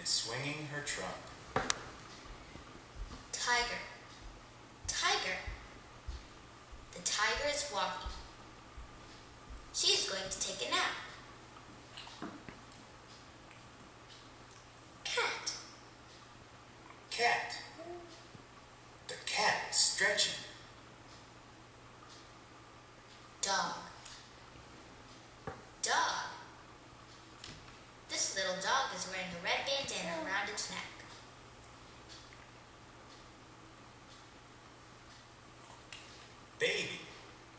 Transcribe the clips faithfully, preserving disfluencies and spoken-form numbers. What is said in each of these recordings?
swinging her trunk. Tiger. Tiger. The tiger is walking. She's going to take a nap. Cat. Cat. The cat is stretching. Dog. Dog. This little dog is wearing a red bandana around its neck. Baby.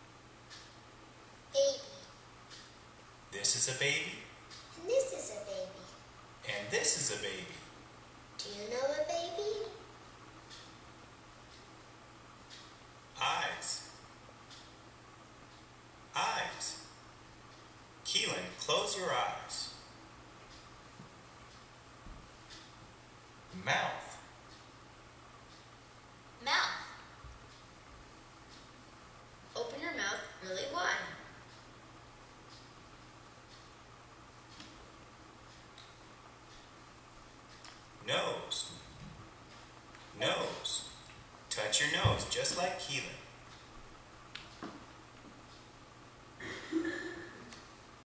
Baby. This is a baby. And this is a baby. And this is a baby. Do you know a baby? Eyes. Eyes. Keelan, close your eyes. Mouth.